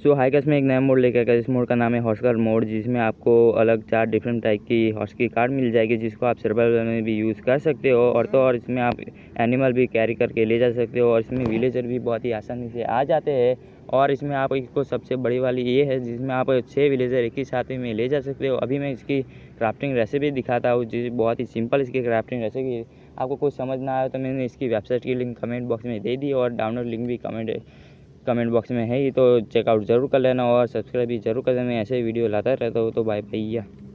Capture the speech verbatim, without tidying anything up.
सो high में एक नया मोड लेकर आया। इस मोड का नाम है हॉर्स कार मोड, जिसमें आपको अलग चार डिफरेंट टाइप की हॉर्स की कार मिल जाएगी, जिसको आप सर्वाइवल में भी यूज़ कर सकते हो। और तो और इसमें आप एनिमल भी कैरी करके ले जा सकते हो, और इसमें विलेजर भी बहुत ही आसानी से आ जाते हैं। और इसमें आप इसको सबसे बड़ी वाली ये है जिसमें आप छः विलेजर एक ही साथ में ले जा सकते हो। अभी मैं इसकी क्राफ्टिंग रेसिपी दिखाता हूँ, जिस बहुत ही सिंपल इसकी क्राफ्टिंग रेसिपी। आपको कुछ समझ ना आए तो मैंने इसकी वेबसाइट की लिंक कमेंट बॉक्स में दे दी, और डाउनलोड लिंक भी कमेंट कमेंट बॉक्स में है ही, तो चेकआउट ज़रूर कर लेना और सब्सक्राइब भी ज़रूर कर लेना। मैं ऐसे वीडियो लाता रहता हूँ। तो बाय भैया।